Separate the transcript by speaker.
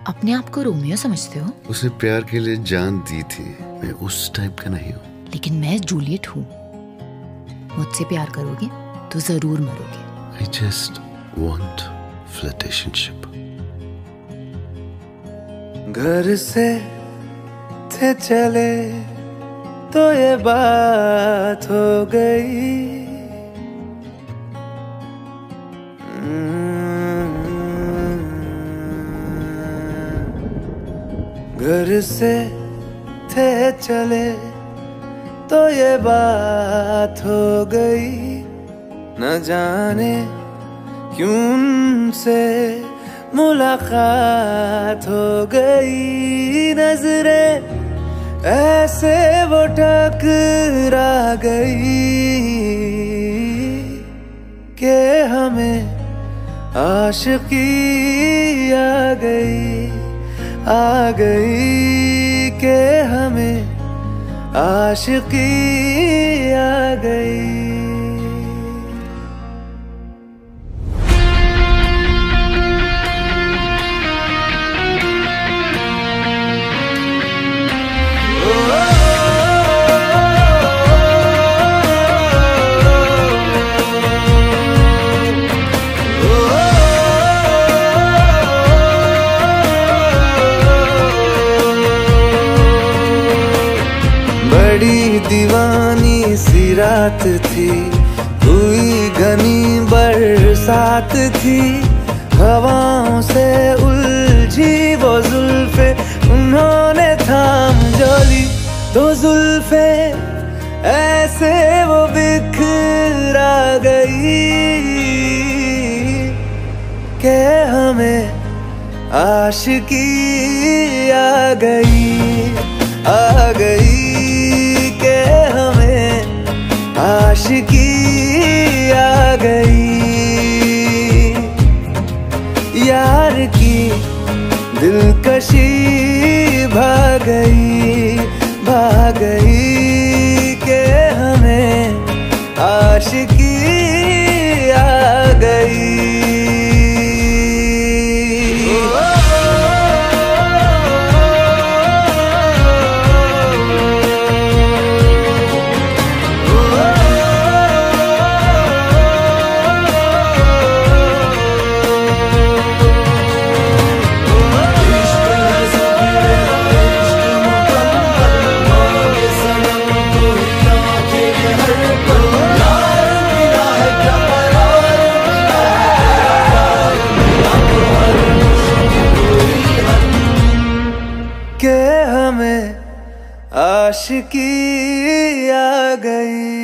Speaker 1: अपने आप को रोमियो समझते हो?
Speaker 2: उसने प्यार के लिए जान दी थी, मैं उस टाइप का नहीं हूँ।
Speaker 1: लेकिन मैं जूलियट हूँ। मुझसे प्यार करोगे तो जरूर मरोगे।
Speaker 2: I just want flirtationship.
Speaker 3: घर से थे चले तो ये बात हो गई। घर से थे चले तो ये बात हो गई। न जाने क्यों उनसे मुलाकात हो गई। नजरें ऐसे वो टकरा गई कि हमें आशिकी आ गई कि हमें आशिकी आ गई। बड़ी दीवानी सी रात थी, हुई घनी बरसात थी। हवाओं से उलझी वो जुल्फे उन्होंने थाम जो ली। तो जुल्फे ऐसे वो बिखरा गई कि हमें आशिकी आ गई के हमें आशिकी आ गई। यार की दिलकशी भाग गई के हमें आशिकी आ गई। के हमें आशिकी आ गई।